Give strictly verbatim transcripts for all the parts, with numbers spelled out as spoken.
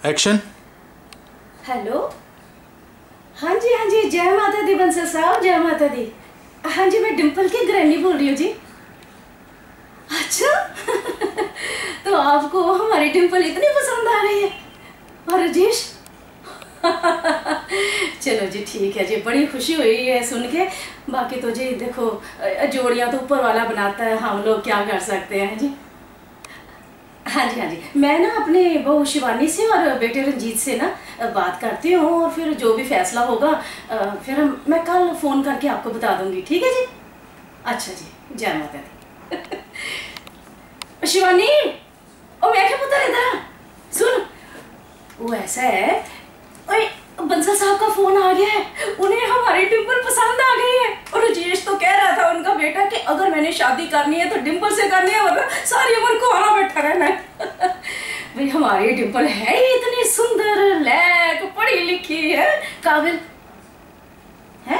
Action. Hello. हाँ जी हाँ जी, जय माता दी बंसल साहब, जय माता दी। हाँ जी, मैं डिम्पल की ग्रैनी बोल रही हूँ जी। अच्छा तो आपको हमारी डिम्पल इतनी पसंद आ रही है। और राजेश चलो जी ठीक है जी, बड़ी खुशी हुई है सुन के। बाकी तो जी देखो, जोड़ियाँ तो ऊपर वाला बनाता है, हम लोग क्या कर सकते हैं जी। हाँ जी हाँ जी, मैं ना अपने बहू शिवानी से और बेटे रंजीत से ना बात करती हूँ, और फिर जो भी फैसला होगा फिर हम मैं कल फ़ोन करके आपको बता दूंगी, ठीक है जी। अच्छा जी, जय माता दी। शिवानी, ओ मैं क्या पुत्र इधर सुन। वो ऐसा है, ओए बंसल साहब का फोन आ गया है, उन्हें हमारी डिम्पल पसंद आ गई है। और राजेश तो कह रहा था उनका बेटा कि अगर मैंने शादी करनी है तो डिम्पल से करनी है, वरना सारी उम्र को आना बैठा रहना है। भाई हमारी डिम्पल है ही इतनी सुंदर, लैक, पढ़ी लिखी है, काबिल है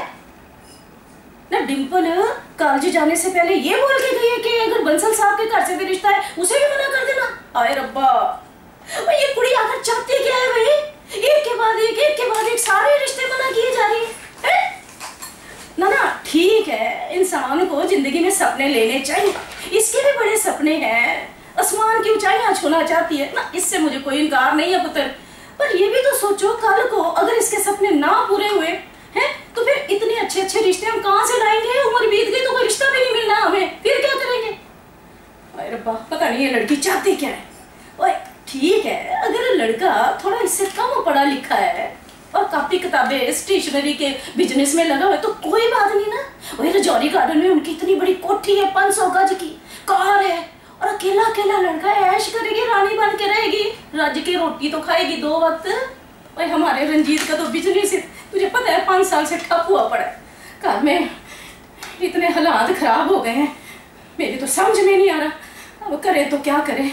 ना। डिम्पल कॉलेज जाने से पहले ये बोल के गई है कि अगर बंसल साहब के घर से भी रिश्ता है उसे भी मना कर देना। आए रब्बा, ये कुड़ी आकर चाहती क्या है भाई? एक के बाद एक एक के बाद एक सारे रिश्ते मना किए जा रही है। ना ना ठीक है, इंसान को जिंदगी में सपने लेने चाहिए, इसके भी बड़े सपने हैं, आसमान की ऊंचाइयां छूना चाहती है ना, इससे मुझे कोई इनकार नहीं है पुत्र। पर ये भी तो सोचो, कल को अगर इसके सपने ना पूरे हुए हैं तो फिर इतने अच्छे अच्छे रिश्ते हम कहाँ से लाएंगे? उम्र बीत गई तो कोई रिश्ता भी नहीं मिलना हमें, फिर क्या करेंगे? अरे रब्बा, पता नहीं ये लड़की चाहती क्या है। ओए ठीक है, अगर लड़का थोड़ा इससे कम पढ़ा लिखा है और कापी किताबें स्टेशनरी के बिजनेस में लगा हुआ है तो कोई बात नहीं ना। वही रजौरी गार्डन में उनकी इतनी बड़ी कोठी है, पाँच सौ गज की कार है, और अकेला अकेला लड़का ऐश करेगी, रानी बन के रहेगी, राज्य की रोटी तो खाएगी दो वक्त। और हमारे रंजीत का तो बिजनेस तुझे पता है पाँच साल से ठप हुआ पड़ा है, घर में इतने हालात खराब हो गए हैं, मेरी तो समझ में नहीं आ रहा अब करे तो क्या करे।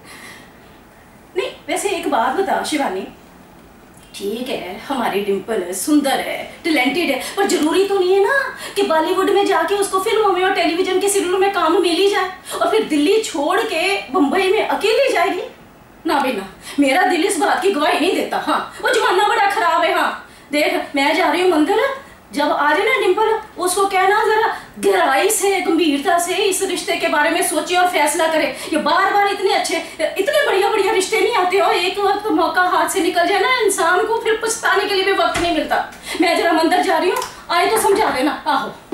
नहीं वैसे एक बात बता शिवानी, ठीक है हमारी डिम्पल सुंदर है, टैलेंटेड है, पर जरूरी तो नहीं है ना कि बॉलीवुड में जाके उसको फिल्मों में और टेलीविजन के सीरियलों में काम मिल ही जाए और फिर दिल्ली छोड़ के बम्बई में अकेली जाएगी। ना भी ना, मेरा दिल इस बात की गवाही नहीं देता। हाँ वो जमाना बड़ा खराब है। हाँ देख, मैं जा रही हूँ मंदिर, जब आ जाए ना डिम्पल उसको कहना जरा गहराई से गंभीरता से इस रिश्ते के बारे में सोचे और फैसला करे। ये बार बार इतने अच्छे इतने बढ़िया बढ़िया रिश्ते नहीं आते, और एक वक्त तो मौका हाथ से निकल जाए ना इंसान को, फिर पछताने के लिए भी वक्त नहीं मिलता। मैं जरा मंदिर जा रही हूँ, आए तो समझा देना। आहो।